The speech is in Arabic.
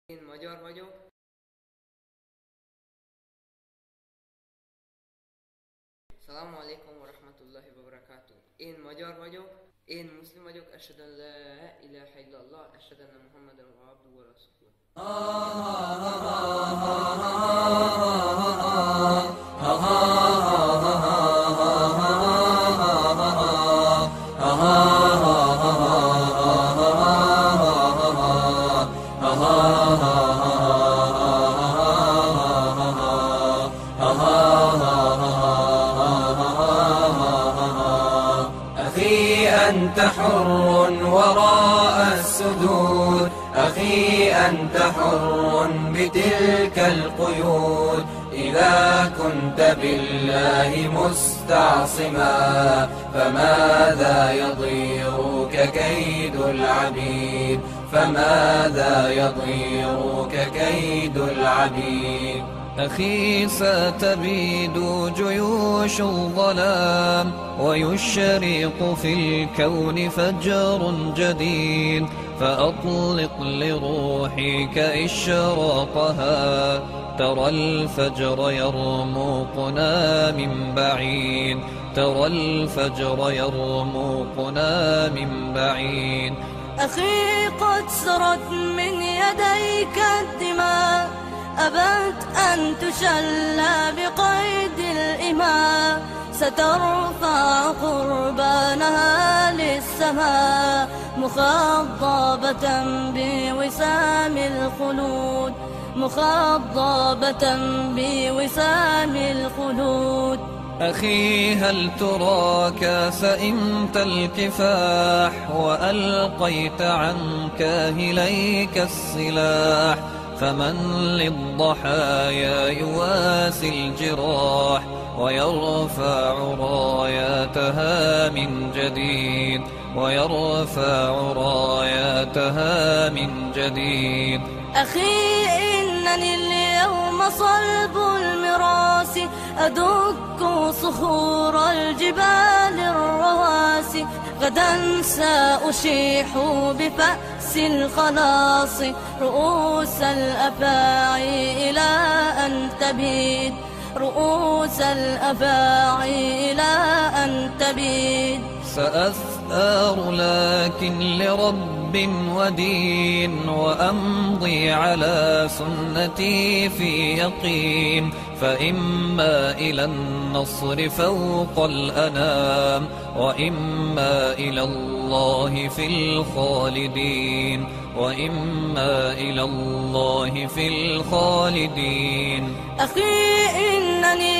Én magyar vagyok. Assalamu alaikum wa rahmatullahi wa barakatuh. Én magyar vagyok. Én muszlim vagyok. Ashhadu an la ilaha illallah. Ashhadu anna Muhammadan abduhu wa rasuluh. أخي أنت حر وراء السدود، أخي أنت حر بتلك القيود. إذا كنت بالله مستعصما فماذا يضيرك كيد العبيد، فماذا يضيرك كيد العبيد. أخي ستبيد جيوش الظلام ويشرق في الكون فجر جديد، فأطلق لروحك إشراقها. ترى الفجر يرمقنا من بعيد، ترى الفجر يرمقنا من بعيد. أخي قد سرت من يديك الدماء، أبت أن تشلى بقيد الإماء. سترفع قربانها للسماء مخضبة بوسام الخلود، مخضبة بوسام الخلود. أخي هل تراك سئمت الكفاح وألقيت عن كاهليك السلاح؟ فمن للضحايا يواسي الجراح ويرفع راياتها من جديد، ويرفع راياتها من جديد. أخي إنني اليوم صلب المراس، أدك صخور الجبال الرواسي. غدا سأشيح بفأس الخلاص رؤوس الأفاعي إلى أن تبيد، رؤوس الأفاعي إلى أن تبيد. سأثار لكن لرب ودين، وأمضي على سنتي في يقين. فإما إلى النصر فوق الأنام، وإما إلى الله في الخالدين، وإما إلى الله في الخالدين. أخي إنني